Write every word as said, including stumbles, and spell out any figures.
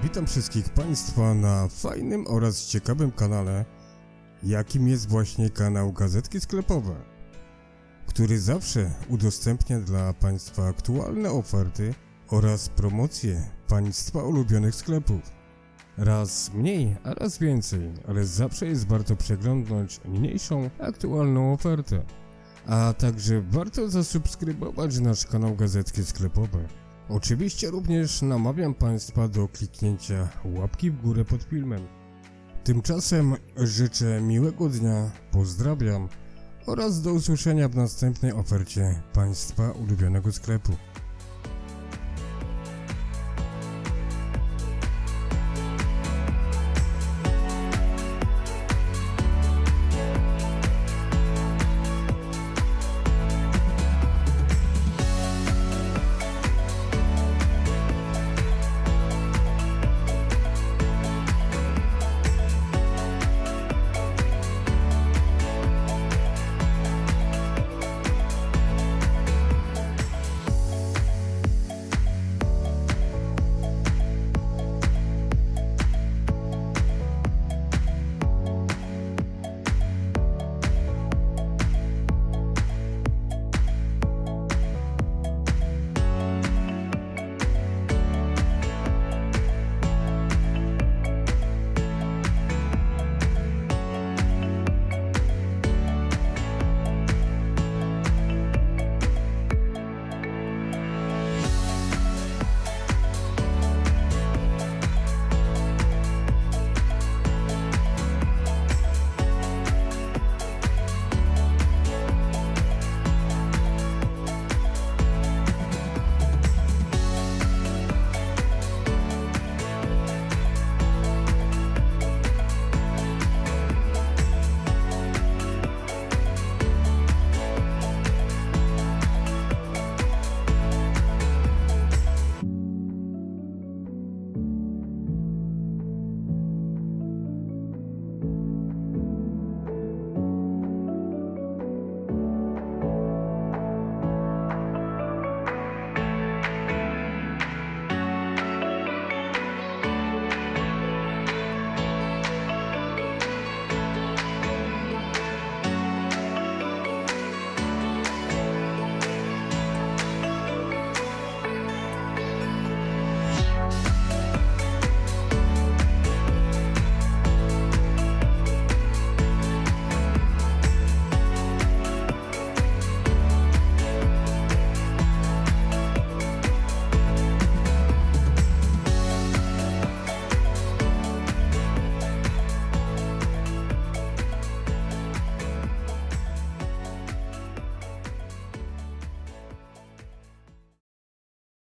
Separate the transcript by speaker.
Speaker 1: Witam wszystkich Państwa na fajnym oraz ciekawym kanale, jakim jest właśnie kanał Gazetki Sklepowe, który zawsze udostępnia dla Państwa aktualne oferty oraz promocje Państwa ulubionych sklepów. Raz mniej, a raz więcej, ale zawsze jest warto przeglądnąć niniejszą aktualną ofertę. A także warto zasubskrybować nasz kanał Gazetki Sklepowe. Oczywiście również namawiam Państwa do kliknięcia łapki w górę pod filmem. Tymczasem życzę miłego dnia, pozdrawiam oraz do usłyszenia w następnej ofercie Państwa ulubionego sklepu.